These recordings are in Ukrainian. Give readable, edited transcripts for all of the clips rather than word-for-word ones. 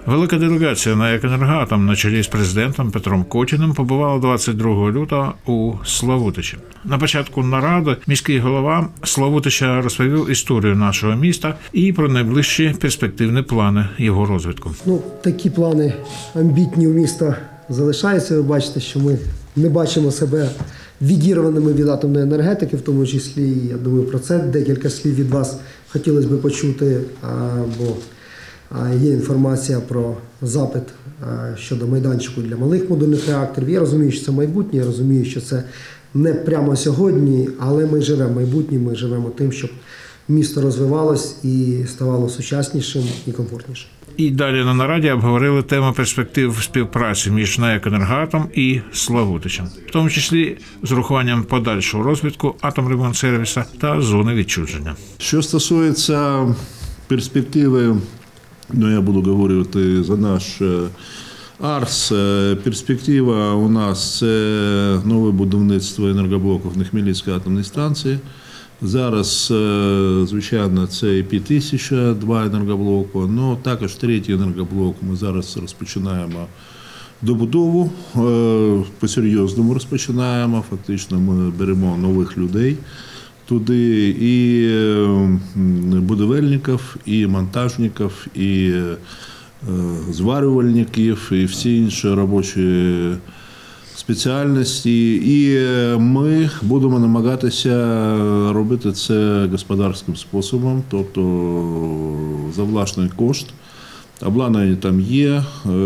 Велика делегація на «Екенергоатом» на чолі з президентом Петром Котіним побувала 22 лютого у Славутичі. На початку наради міський голова Славутича розповів історію нашого міста і про найближчі перспективні плани його розвитку. Такі плани амбітні у міста залишаються. Ви бачите, що ми не бачимо себе відірваними від атомної енергетики, в тому числі, я думаю, про це декілька слів від вас хотілося б почути, бо є інформація про запит щодо майданчику для малих модульних реакторів. Я розумію, що це майбутнє, я розумію, що це не прямо сьогодні, але ми живемо майбутнім, ми живемо тим, щоб місто розвивалось і ставало сучаснішим і комфортнішим. І далі на нараді обговорили тему перспектив співпраці між НАЕК «Енергоатом» і Славутичем, в тому числі з урахуванням подальшого розвитку атомремонтсервісу та зони відчуження. Що стосується перспективи, я буду говорити за наш АРС, перспектива у нас – це нове будівництво енергоблоків на Хмельницькій атомній станції. Зараз, звичайно, це EP1000, 2 енергоблоки, але також третій енергоблок ми зараз розпочинаємо добудову, по-серйозному розпочинаємо, фактично ми беремо нових людей туди, і будівельників, і монтажників, і зварювальників, і всі інші робочі спеціальності. І ми будемо намагатися робити це господарським способом, тобто за власний кошт. Обладнання там є,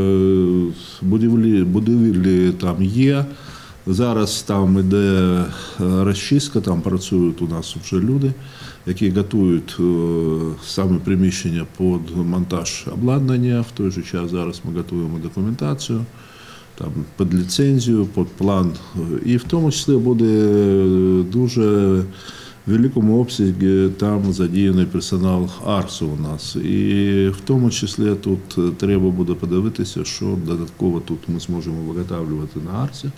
будівлі там є. Зараз там йде розчистка, там працюють у нас вже люди, які готують саме приміщення під монтаж обладнання. В той же час зараз ми готуємо документацію там, під ліцензію, під план. І в тому числі буде дуже в великому обсязі там задіяний персонал АРСу у нас. І в тому числі тут треба буде подивитися, що додатково тут ми зможемо виготовлювати на АРСі.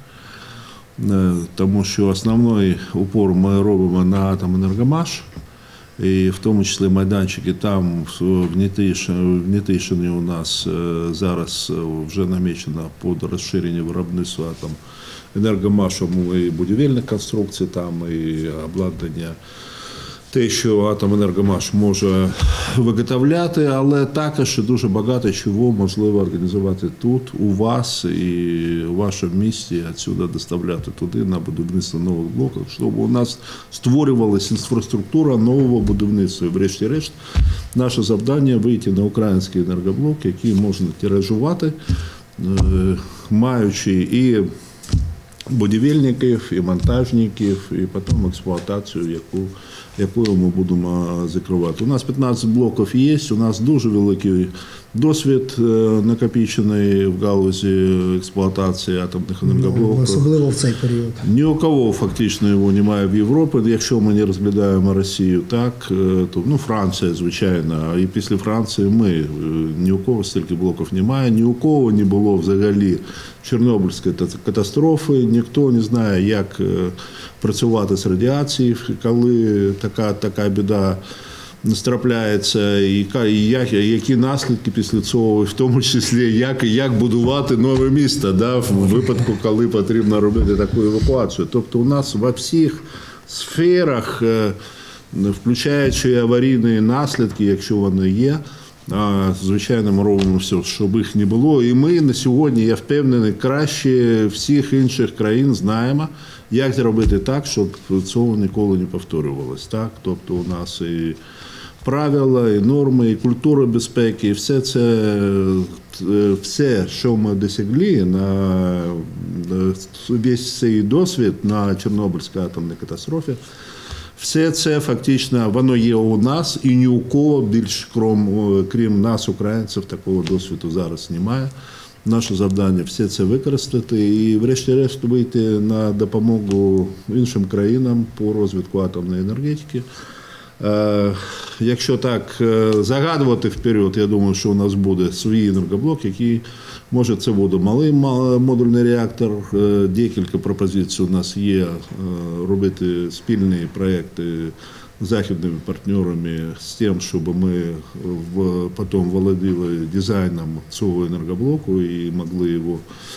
Тому що основний упор ми робимо на атоменергомаш, і в тому числі майданчики там в Нетишині у нас зараз вже намічено під розширення виробництва атоменергомашу і будівельних конструкцій, там і обладнання. Те, що атоменергомаш може виготовляти, але також дуже багато чого можливо організувати тут, у вас і у вашому місті, і відсюди доставляти туди на будівництво нових блоків, щоб у нас створювалася інфраструктура нового будівництва. І врешті-решт, наше завдання – вийти на український енергоблок, який можна тиражувати, маючи і будівельників, і монтажників, і потім експлуатацію, яку ми будемо закривати. У нас 15 блоків є, у нас дуже великий досвід накопичений в галузі експлуатації атомних енергоблоків. Особливо в цей період. Ні у кого фактично його немає в Європі. Якщо ми не розглядаємо Росію так, то Франція, звичайно, і після Франції ми. Ні у кого стільки блоків немає, ні у кого не було взагалі Чорнобильської катастрофи, ніхто не знає, як працювати з радіацією, коли така біда трапляється, і які наслідки після цього, в тому числі, як будувати нове місто, в випадку, коли потрібно робити таку евакуацію. Тобто у нас во всіх сферах, включаючи аварійні наслідки, якщо вони є, звичайно, ми робимо все, щоб їх не було. І ми на сьогодні, я впевнений, краще всіх інших країн знаємо, як зробити так, щоб цього ніколи не повторювалося. Так? Тобто у нас і правила, і норми, і культура безпеки, і все, що ми досягли, весь цей досвід на Чорнобильській атомній катастрофі, все це фактично, воно є у нас, і ні у кого більш, крім нас, українців, такого досвіду зараз немає. Наше завдання – все це використати і, врешті-решт, вийти на допомогу іншим країнам по розвитку атомної енергетики. Якщо так загадувати вперед, я думаю, що у нас буде свій енергоблок, який, може, це буде малий модульний реактор. Декілька пропозицій у нас є робити спільні проєкти західними партнерами з тим, щоб ми потім володіли дизайном цього енергоблоку і могли його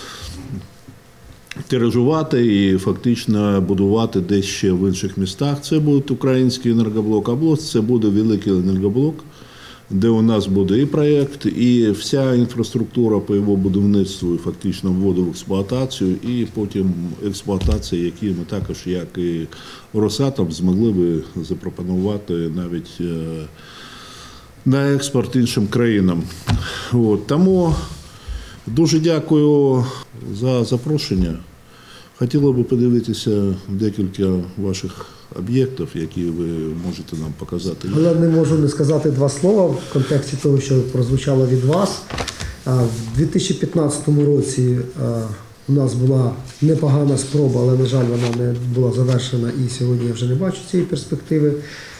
тиражувати і фактично будувати десь ще в інших містах. Це буде український енергоблок, а це буде великий енергоблок, де у нас буде і проєкт, і вся інфраструктура по його будівництву, і фактично вводу в експлуатацію, і потім експлуатація, які ми також, як і Росатом, змогли би запропонувати навіть на експорт іншим країнам. Тому дуже дякую за запрошення. Хотіли б подивитися декілька ваших об'єктів, які ви можете нам показати. Але не можу не сказати два слова в контексті того, що прозвучало від вас. В 2015 році у нас була непогана спроба, але, на жаль, вона не була завершена і сьогодні я вже не бачу цієї перспективи.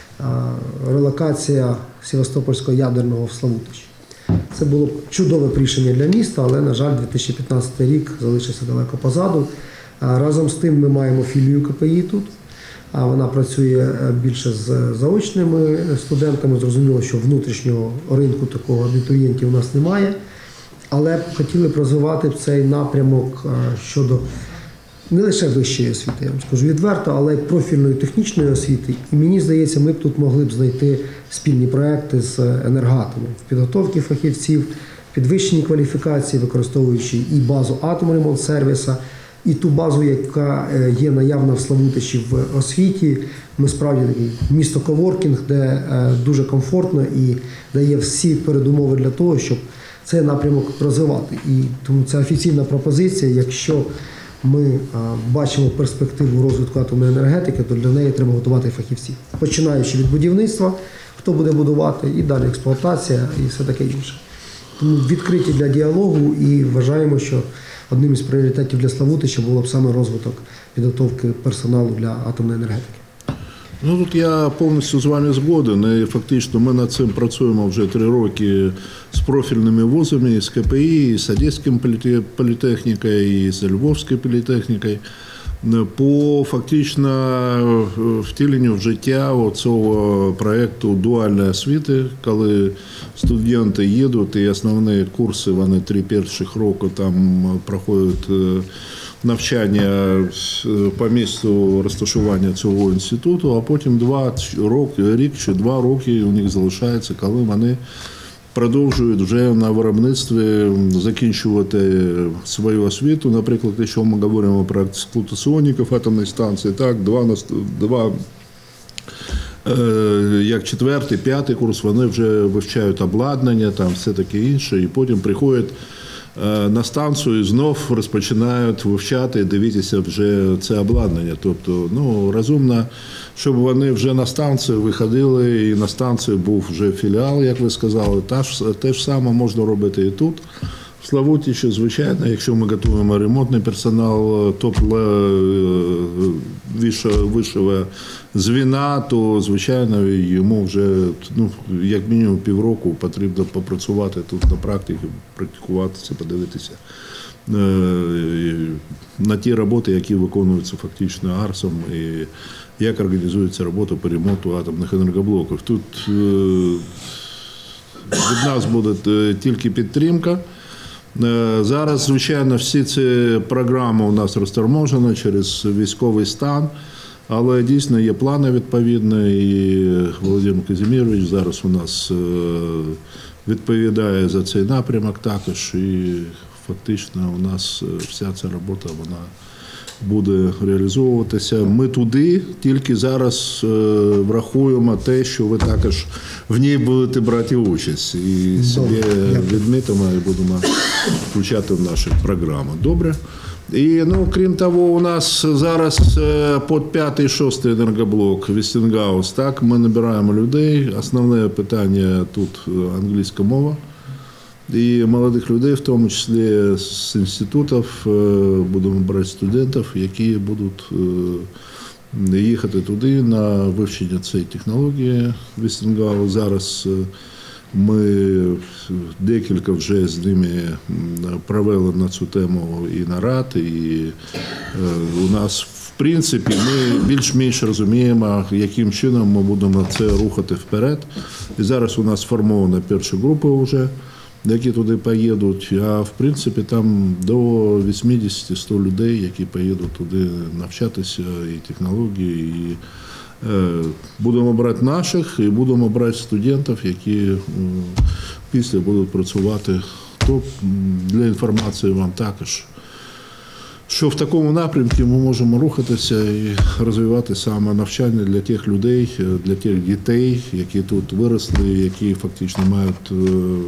Релокація Севастопольського ядерного в Славутичі. Це було чудове рішення для міста, але, на жаль, 2015 рік залишився далеко позаду. Разом з тим ми маємо філію КПІ тут. Вона працює більше з заочними студентами. Зрозуміло, що внутрішнього ринку такого абітурієнтів у нас немає. Але хотіли б розвивати цей напрямок щодо не лише вищої освіти, я вам скажу відверто, але й профільної технічної освіти. І мені здається, ми б тут могли б знайти спільні проекти з енергоатомом в підготовці фахівців, підвищенні кваліфікації, використовуючи і базу «Атомремонтсервіса», і ту базу, яка є наявна в Славутичі в освіті. Ми справді такий місто коворкінг, де дуже комфортно і дає всі передумови для того, щоб цей напрямок розвивати. І тому це офіційна пропозиція. Якщо ми бачимо перспективу розвитку атомної енергетики, то для неї треба готувати фахівців. Починаючи від будівництва, хто буде будувати, і далі експлуатація і все таке інше. Тому відкриті для діалогу і вважаємо, що одним із пріоритетів для Славутича було б саме розвиток підготовки персоналу для атомної енергетики. Тут я повністю з вами згоден. І фактично ми над цим працюємо вже 3 роки з профільними вузами, і з КПІ, і з Одеським політехнікою, і з Львовською політехнікою. По фактично втіленню в життя цього проєкту дуальної освіти, коли студенти їдуть і основні курси, вони 3 перших роки там проходять навчання по місцю розташування цього інституту, а потім рік чи 2 роки у них залишається, коли вони продовжують вже на виробництві закінчувати свою освіту. Наприклад, якщо ми говоримо про експлуатаційників атомної станції, так, як 4-й, 5-й курс, вони вже вивчають обладнання, там все таке інше, і потім приходять на станцію і знов розпочинають вивчати і дивитися вже це обладнання. Тобто, розумно, щоб вони вже на станцію виходили, і на станції був вже філіал, як ви сказали. Те ж саме можна робити і тут. В Славутичі, звичайно, якщо ми готуємо ремонтний персонал вищого звіна, то, звичайно, йому вже як мінімум півроку потрібно попрацювати тут на практиці, практикуватися, подивитися на ті роботи, які виконуються фактично АРСом, і як організується робота по ремонту атомних енергоблоків. Тут від нас буде тільки підтримка. Зараз, звичайно, всі ці програми у нас розторможені через військовий стан, але дійсно є плани відповідні, і Володимир Казимирович зараз у нас відповідає за цей напрямок також, і фактично у нас вся ця робота, вона буде реалізовуватися. Ми туди тільки зараз врахуємо те, що ви також в ній будете брати участь. І собі відмітимо і будемо включати в наші програми. Добре? І, крім того, у нас зараз під 5-й, 6-й енергоблок Вестінгаус. Так, ми набираємо людей. Основне питання тут англійська мова. І молодих людей, в тому числі з інститутів, будемо брати студентів, які будуть їхати туди на вивчення цієї технології Вестінгаус. Зараз ми декілька вже з ними провели на цю тему і нарад, і у нас в принципі, ми більш-менш розуміємо, яким чином ми будемо це рухати вперед. І зараз у нас сформована перша група вже, які туди поїдуть, а в принципі там до 80-100 людей, які поїдуть туди навчатися, і технології, і будемо брати наших, і будемо брати студентів, які після будуть працювати. То для інформації вам також, що в такому напрямку ми можемо рухатися і розвивати саме навчання для тих людей, для тих дітей, які тут виросли, які фактично мають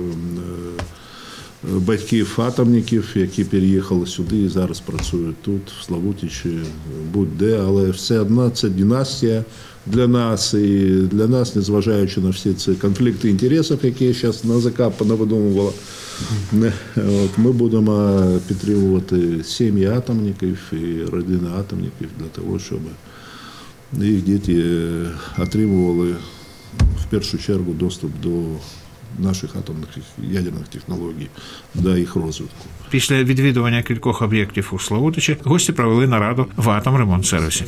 батьків-атомників, які переїхали сюди і зараз працюють тут, в Славутичі, будь-де, але все одно це династія для нас, і для нас, незважаючи на всі ці конфлікти інтересів, які зараз НАЗК понавидумувала, ми будемо підтримувати сім'ї атомників і родини атомників для того, щоб їх діти отримували в першу чергу доступ до наших атомних ядерних технологій, до їх розвитку. Після відвідування кількох об'єктів у Славутичі гості провели нараду в Атомремонтсервісі.